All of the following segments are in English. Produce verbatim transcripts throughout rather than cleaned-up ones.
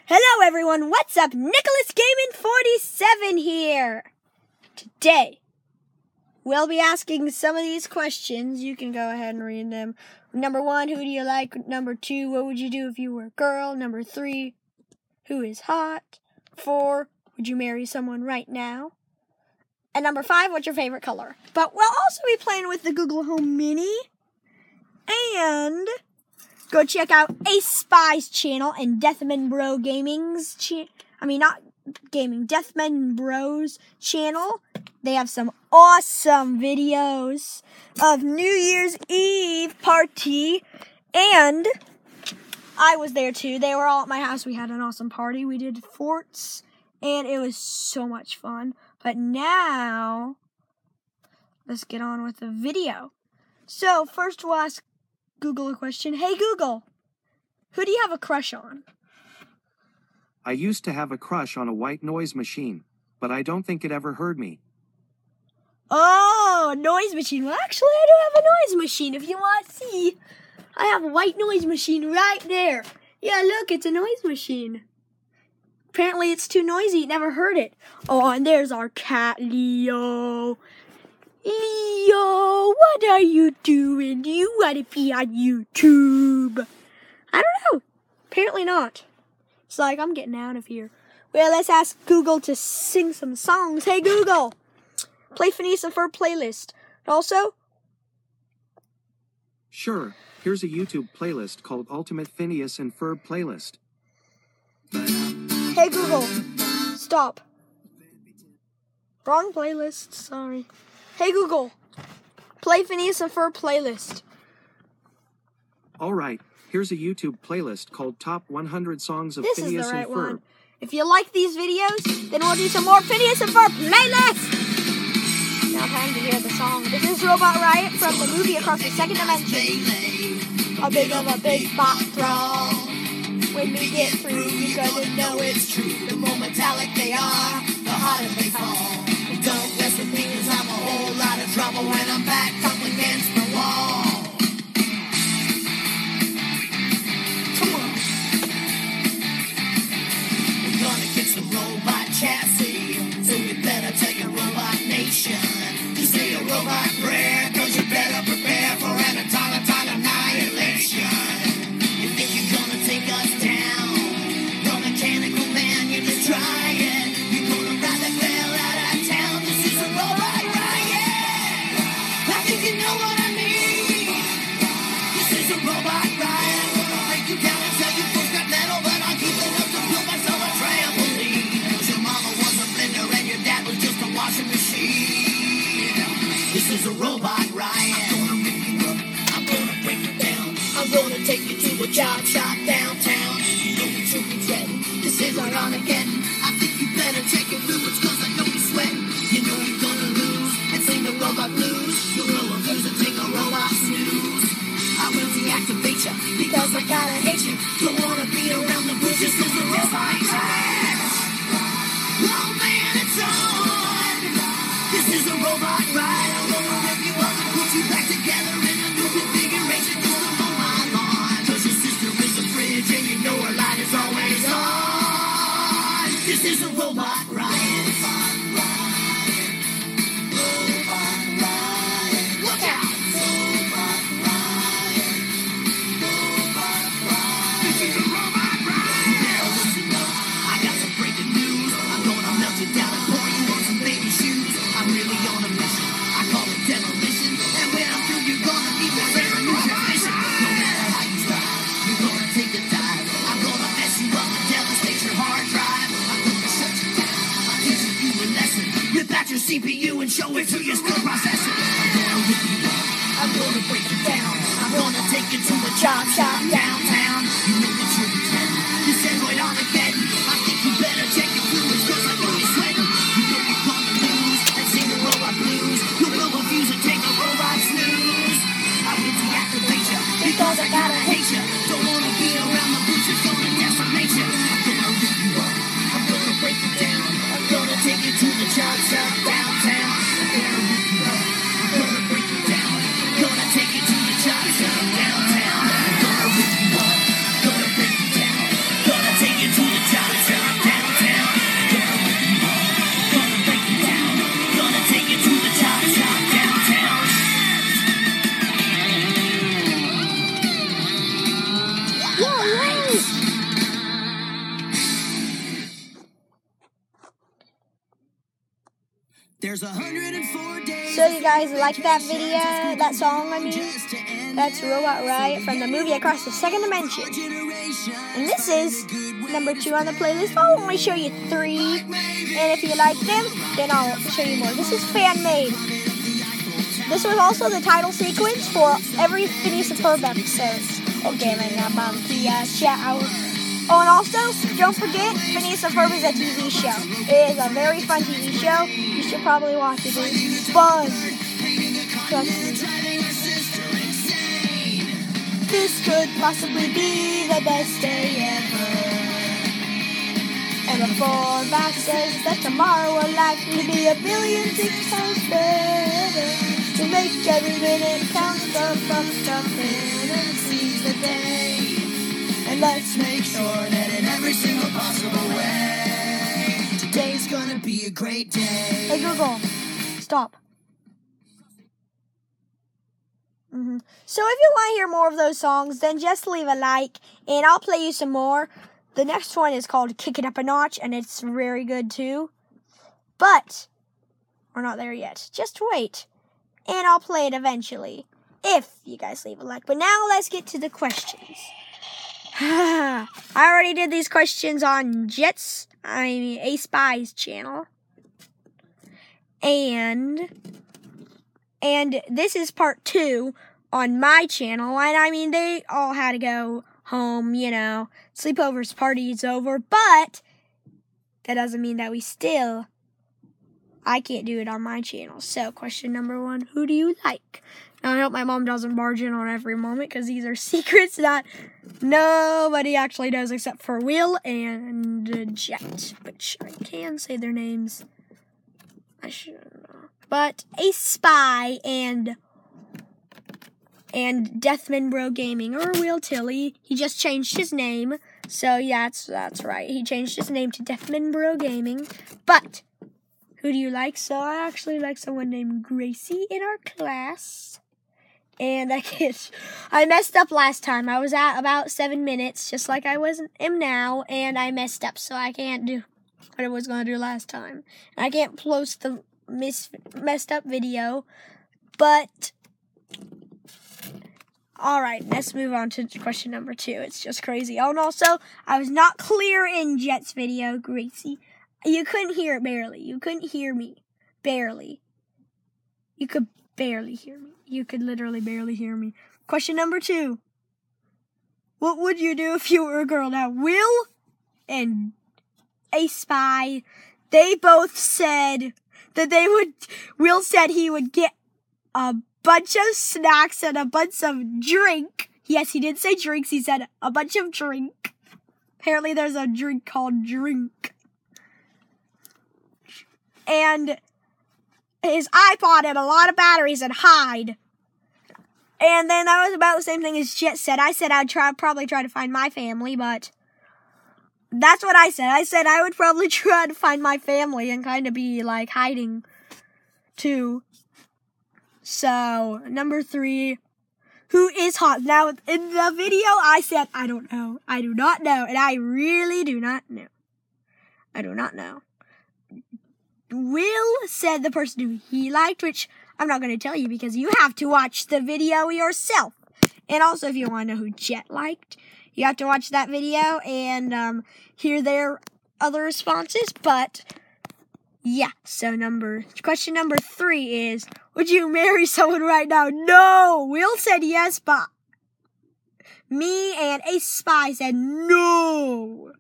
Hello everyone, what's up? Nicholas Gaming forty-seven here. Today, we'll be asking some of these questions. You can go ahead and read them. Number one, who do you like? Number two, what would you do if you were a girl? Number three, who is hot? Four, would you marry someone right now? And number five, what's your favorite color? But we'll also be playing with the Google Home Mini. And go check out Ace Spy's channel and Deathman Bro Gaming's cha- I mean, not gaming, Deathman Bros channel. They have some awesome videos of New Year's Eve party. And I was there too. They were all at my house. We had an awesome party. We did forts, and it was so much fun. But now, let's get on with the video. So, first we'll ask Google a question. Hey Google, who do you have a crush on? I used to have a crush on a white noise machine, but I don't think it ever heard me. Oh, noise machine. Well, actually, I do have a noise machine. If you want to see, I have a white noise machine right there. Yeah, look, it's a noise machine. Apparently, it's too noisy. It never heard it. Oh, and there's our cat, Leo. Leo, what are you doing? Do you want to be on YouTube? I don't know. Apparently not. It's like, I'm getting out of here. Well, let's ask Google to sing some songs. Hey, Google, play Phineas and Ferb playlist. Also, Sure, here's a YouTube playlist called Ultimate Phineas and Ferb Playlist. hey, Google, stop. Wrong playlist, sorry. Hey, Google, play Phineas and Ferb playlist. Alright, here's a YouTube playlist called Top one hundred Songs of This Phineas is the right and Ferb. one. If you like these videos, then we'll do some more Phineas and Ferb playlist. Now time to hear the song. This is Robot Riot from the movie Across the Second Dimension. A big of a big bot throw. When we get through, you're gonna know it's true. The more metallic they are, the hotter they fall. Don't mess with me, cause I'm a whole lot of trouble when I'm back up against the wall. Come on. We're gonna get some robot chassis, so you better take a robot nation. You say a robot prayer, cause you better prepare for an automaton annihilation. You think you're gonna take us down? You're mechanical man, you just try it. You're gonna ride the hell out of town. This is a robot riot. I think you know what I mean. This is a robot riot. I'm gonna break you down and tell you folks got metal, but I'll keep it up to build myself a trampoline. Your mama was a blender and your dad was just a washing machine. This is a robot riot. I'm gonna rip you up. I'm gonna break you down. I'm gonna take you to a job shop downtown. You know that you'll be dreading. This is our Armageddon. I think you better take your fluids, cause I know you're sweating. You know you're gonna lose and sing the robot blues. You'll blow a fuse and take a robot snooze. I will deactivate you because I gotta hate you. Don't wanna be around the bush. This is a robot riot. Oh man, it's on. This is a robot riot. I'm gonna rip you up and put you back together in a new configuration. Just to mow my lawn. Cause your sister is a fridge and you know her light is always on. This is a robot riot. Robot riot. Look out. Robot riot. Robot riot. This is a robot riot. Now listen up. I got some breaking news. I'm gonna melt you down and pour you on some baby shoes. I'm really on a mission. I call it demolition. And when I'm through, you're gonna need to wear a new transmission. No matter how you strive, you're gonna take a dive. I'm gonna mess you up and devastate your hard drive. I'm gonna shut you down. I'm teaching you a lesson. Rip out your C P U and show it to your still processor. I'm gonna rip you up. I'm gonna break you down. I'm gonna take you to a job shop downtown. You know that you're pretending. You said right on again. I think you better check your fluids, cause I know you're sweating. You know you're gonna lose and sing the robot blues. You'll blow a fuse and take a robot snooze. I will deactivate you because I gotta hate you. Don't wanna be around the bush, it's gonna decimate you. I'm gonna rip you up. I'm gonna break you down. I'm gonna take you to the job shop downtown. I'm gonna rip you up. I'm gonna break you down. I'm gonna take you to the job shop downtown. I'm gonna rip you up. There's one hundred four days. So you guys like that video, that song, I mean? That's Robot Riot from the movie Across the Second Dimension. And this is number two on the playlist. I'll only show you three. And if you like them, then I'll show you more. This is fan-made. This was also the title sequence for every Phineas and Ferb episode. Okay, man, I'm on the uh, shout. Oh, and also, don't forget, Phineas and Ferb is a T V show. It is a very fun T V show. You should probably watch it. It's fun. This could possibly be the best day ever. And the forecast says that tomorrow will likely be a billion six times better. To make every minute count, the fuck stuff in and seize the day. And let's make sure that in every single possible way, today's gonna be a great day. Hey Google, stop. Mm-hmm. So if you want to hear more of those songs, then just leave a like, and I'll play you some more. The next one is called Kick It Up a Notch, and it's very good too. But we're not there yet. Just wait, and I'll play it eventually, if you guys leave a like. But now let's get to the questions. I already did these questions on Jet's, I mean, A Spy's channel. And, and this is part two on my channel. And I mean, they all had to go home, you know, sleepovers, party's over. But that doesn't mean that we still, I can't do it on my channel. So question number one, who do you like? Now, I hope my mom doesn't barge in on every moment, because these are secrets that nobody actually knows except for Will and Jet, which I can say their names. I shouldn't know. But A Spy and and Deathman Bro Gaming, or Will Tilly, he just changed his name. So yeah, that's that's right. He changed his name to Deathman Bro Gaming. But who do you like? So I actually like someone named Gracie in our class. And I can't, I messed up last time. I was at about seven minutes, just like I was am now, and I messed up, so I can't do what I was going to do last time. I can't post the mis- messed up video, but, alright, let's move on to question number two. It's just crazy. Oh, and also, I was not clear in Jet's video, Gracie. You couldn't hear it barely. You couldn't hear me. Barely. You could barely hear me. You could literally barely hear me. Question number two. What would you do if you were a girl? Now, Will and A Spy, they both said that they would, Will said he would get a bunch of snacks and a bunch of drink. Yes, he did say drinks. He said a bunch of drink. Apparently there's a drink called drink. And his iPod and a lot of batteries and hide. And then that was about the same thing as Jet said. I said I'd try, probably try to find my family, but that's what I said. I said I would probably try to find my family and kind of be like hiding too. So, number three, who is hot? Now, in the video, I said, I don't know. I do not know. And I really do not know. I do not know. Will said the person who he liked, which I'm not going to tell you because you have to watch the video yourself. And also, if you want to know who Jet liked, you have to watch that video and um, hear their other responses. But, yeah. So, number question number three is, would you marry someone right now? No! Will said yes, but me and A Spy said no.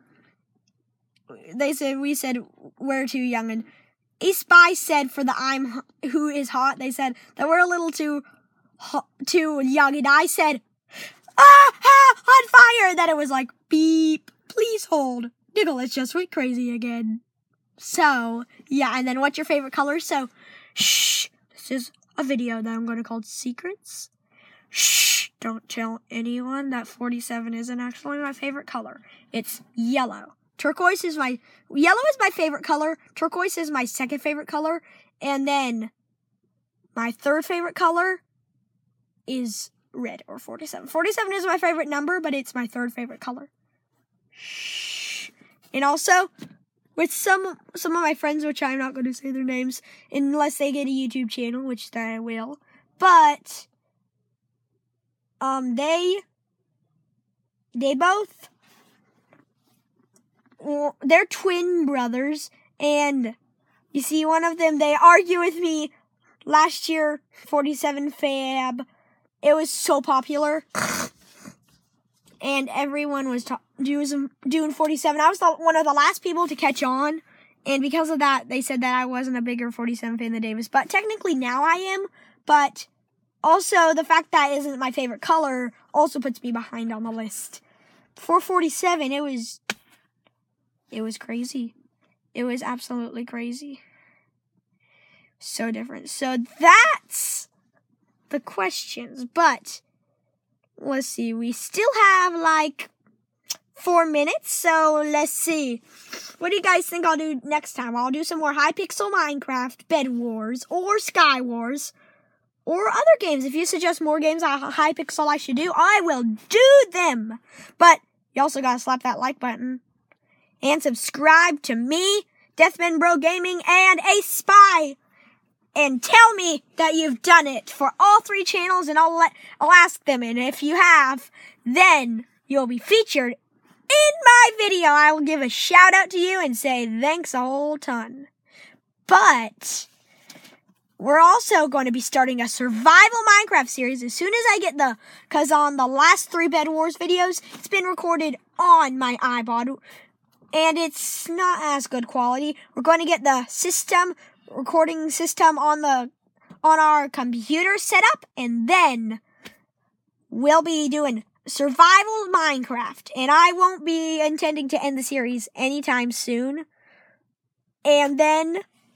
They said, we said, we're too young. And A Spy said for the I'm who is hot, they said that we're a little too hot, too young. And I said, ah, ah, on fire. And then it was like, beep, please hold. Nicholas just went crazy again. So, yeah. And then what's your favorite color? So, shh, this is a video that I'm going to call Secrets. Shh, don't tell anyone that forty-seven isn't actually my favorite color. It's yellow. Turquoise is my, yellow is my favorite color, turquoise is my second favorite color, and then my third favorite color is red, or forty-seven. forty-seven is my favorite number, but it's my third favorite color. Shh. And also, with some some of my friends, which I'm not going to say their names unless they get a YouTube channel, which I will. But um, they they both they're twin brothers, and you see, one of them, they argue with me. Last year, forty-seven Fab, it was so popular. And everyone was ta- doing, doing forty-seven. I was the, one of the last people to catch on. And because of that, they said that I wasn't a bigger forty-seven fan than Davis. But technically now I am. But also the fact that isn't my favorite color also puts me behind on the list. For forty-seven, it was, it was crazy. It was absolutely crazy. So different. So that's the questions. But let's see. We still have like four minutes. So let's see. What do you guys think I'll do next time? I'll do some more Hypixel Minecraft, Bed Wars, or Sky Wars, or other games. If you suggest more games on Hypixel I should do, I will do them. But you also gotta slap that like button and subscribe to me, Deathman Bro Gaming, and Ace Spy. And tell me that you've done it for all three channels, and I'll let I'll ask them. And if you have, then you'll be featured in my video. I will give a shout out to you and say thanks a whole ton. But we're also going to be starting a survival Minecraft series as soon as I get the, because on the last three Bed Wars videos, it's been recorded on my iPod, and it's not as good quality. We're going to get the system. recording system on the on our computer setup, and then we'll be doing survival Minecraft, and I won't be intending to end the series anytime soon. And then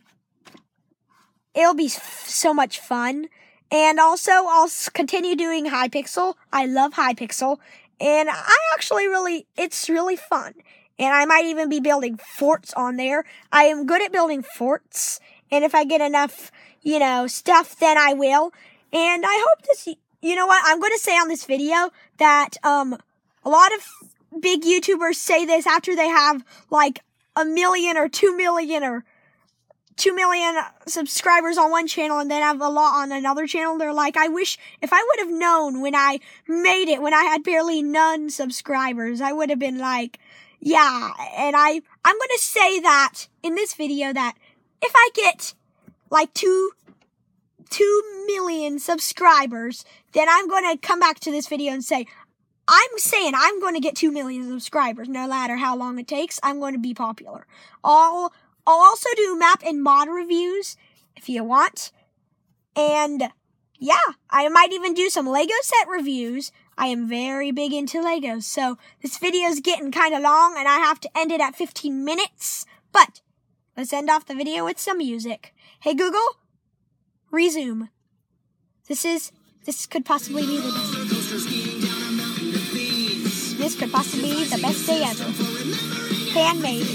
it'll be f- so much fun. And also I'll continue doing Hypixel. I love Hypixel, and I actually really it's really fun. And I might even be building forts on there. I am good at building forts. And if I get enough, you know, stuff, then I will. And I hope to see, you know what, I'm going to say on this video that um, a lot of big YouTubers say this after they have like a million or two million or two million subscribers on one channel and then have a lot on another channel. They're like, I wish if I would have known when I made it, when I had barely none subscribers, I would have been like, yeah. And I, I'm going to say that in this video that if I get like two, two million subscribers, then I'm going to come back to this video and say, I'm saying I'm going to get two million subscribers, no matter how long it takes. I'm going to be popular. I'll, I'll also do map and mod reviews if you want. And yeah, I might even do some Lego set reviews. I am very big into Legos. So this video is getting kind of long and I have to end it at fifteen minutes. But let's end off the video with some music. Hey Google, resume. This is, this could possibly be the best. This could possibly be the best day ever. Handmade.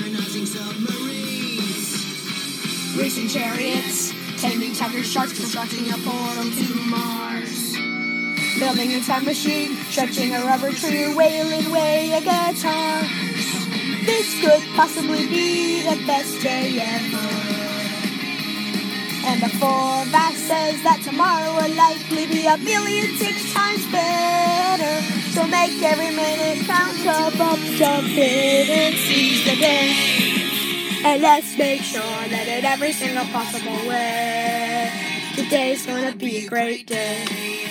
Racing chariots, taming tiger sharks, constructing a portal to Mars. Building a time machine, stretching a rubber tree, wailing away a guitar. This could possibly be the best day ever. And the forecast says that tomorrow will likely be a million six times better. So make every minute count, up, up, jump in and seize the day. And let's make sure that in every single possible way, today's gonna be a great day.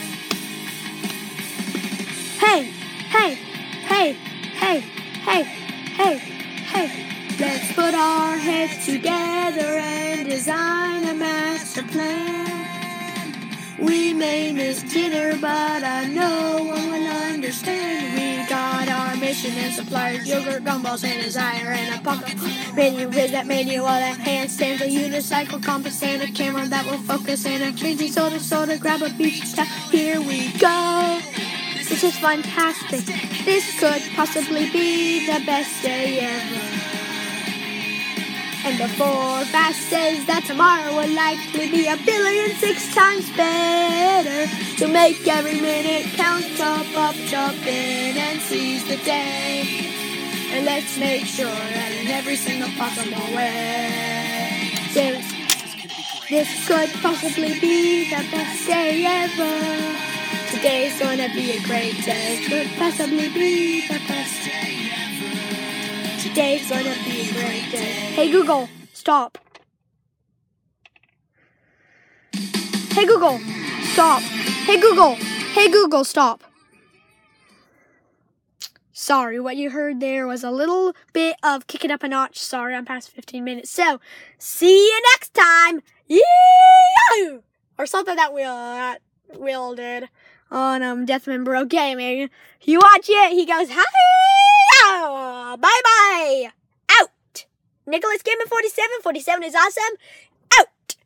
Hey, hey, hey, hey, hey, hey, hey. Let's put our heads together and design a master plan. We may miss dinner, but I know one will understand. We got our mission and suppliers, yogurt, gumballs, and desire, and a pocket menu is that menu, all that handstands, a unicycle compass, and a camera that will focus, and a crazy soda soda, grab a beach towel. Here we go. This is fantastic. This could possibly be the best day ever. And the forecast says that tomorrow will likely be a billion six times better. So make every minute count, up, up, jump in and seize the day. And let's let's make sure that in every single possible way, this, this could possibly be the best day ever. Today's gonna be a great day. Could possibly be the best day ever. Today's gonna be a great day. Hey Google, stop. Hey Google, stop. Hey Google, hey Google, stop. Sorry, what you heard there was a little bit of kick it up a notch. Sorry, I'm past fifteen minutes. So, see you next time. Yeah! Or something that Will, that Will did on um, Deathman Bro Gaming. You watch it, he goes, hi! Bye-bye! Out! Nicholas Gaming forty-seven. forty-seven is awesome.